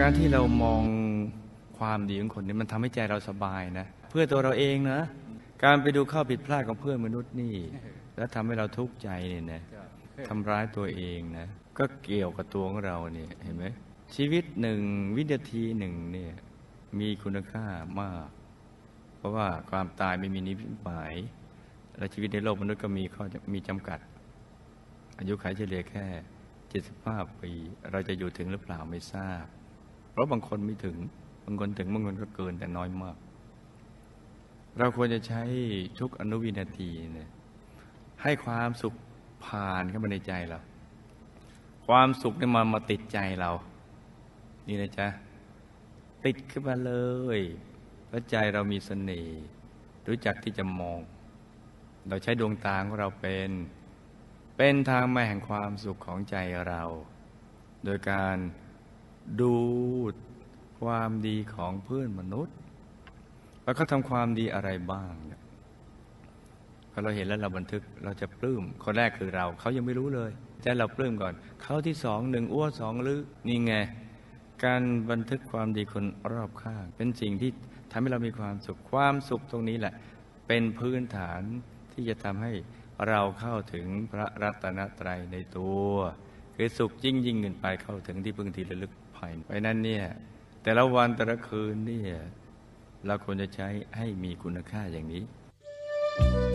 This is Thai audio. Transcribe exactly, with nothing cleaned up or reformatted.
การที่เรามองความดีของคนนี้มันทำให้ใจเราสบายนะเพื่อตัวเราเองนะการไปดูข้อผิดพลาดของเพื่อนมนุษย์นี่แล้วทำให้เราทุกข์ใจเนี่ยนะทำร้ายตัวเองนะก็เกี่ยวกับตัวของเราเนี่ยเห็นไหมชีวิตหนึ่งวินาทีหนึ่งเนี่ยมีคุณค่ามากเพราะว่าความตายไม่มีนิพพานและชีวิตในโลกมนุษย์ก็มีข้อมีจำกัดอายุขัยเฉลี่ยแค่เจ็ดสิบห้าปีเราจะอยู่ถึงหรือเปล่าไม่ทราบเพราะบางคนไม่ถึงบางคนถึงบางคนก็เกินแต่น้อยมากเราควรจะใช้ทุกอนุวินาทีเนี่ยให้ความสุขผ่านเข้ามาในใจเราความสุขเนี่ยมันมาติดใจเรานี่นะจ๊ะติดขึ้นมาเลยเพราะใจเรามีเสน่ห์รู้จักที่จะมองเราใช้ดวงตาของเราเป็นเป็นทางมาแห่งความสุขของใจเราโดยการดูความดีของเพื่อนมนุษย์ว่าเขาทำความดีอะไรบ้างเนี่ยพอเราเห็นแล้วเราบันทึกเราจะปลื้มคนแรกคือเราเขายังไม่รู้เลยแต่เราปลื้มก่อนเขาที่สองหนึ่งอ้วสองหรือนี่ไงการบันทึกความดีคนรอบข้างเป็นสิ่งที่ทำให้เรามีความสุขความสุขตรงนี้แหละเป็นพื้นฐานที่จะทำให้เราเข้าถึงพระรัตนตรัยในตัวคือสุขยิ่งยิ่งขึ้นไปเข้าถึงที่พึ่งที่ระลึกภายไปนั้นเนี่ยแต่ละวันแต่ละคืนเนี่ยเราควรจะใช้ให้มีคุณค่าอย่างนี้